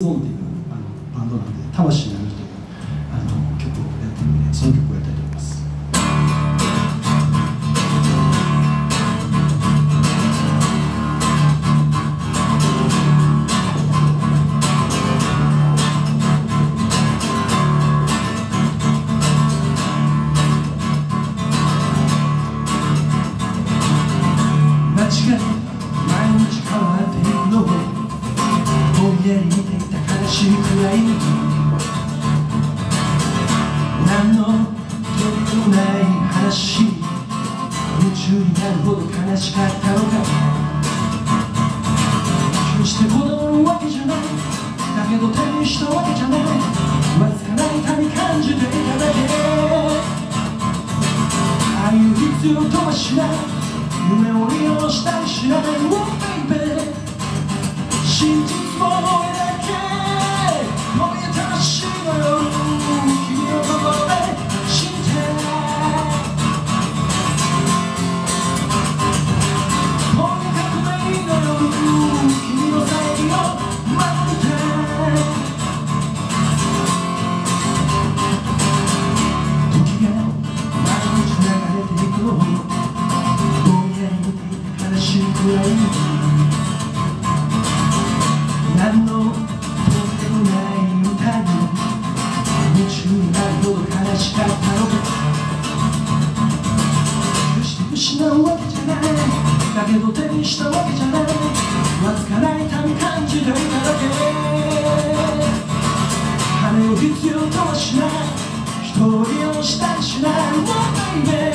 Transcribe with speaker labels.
Speaker 1: ゾーンっていうバンドなんで、魂の波という曲をやってるので、その曲をやりたいと思います。間違い毎日変わっていくのをぼんやり見ていた悲しいくらい何の取りもない話に夢中になるほど悲しかったのか決して子供のわけじゃないだけど手にしたわけじゃないわずかな痛み感じていただけああいう必要とはしない夢を利用したりしない Oh baby 真実を描け燃えた魂の夜君の心で信じてとにかくメインの夜君の最後待って時が毎日流れていくの悲しいくらい何のとんでもない歌に夢中になるほど悲しかったのか決して失うわけじゃないだけど手にしたわけじゃないわずかな痛み感じていただけ金を必要とはしない人を利用したりしない Oh baby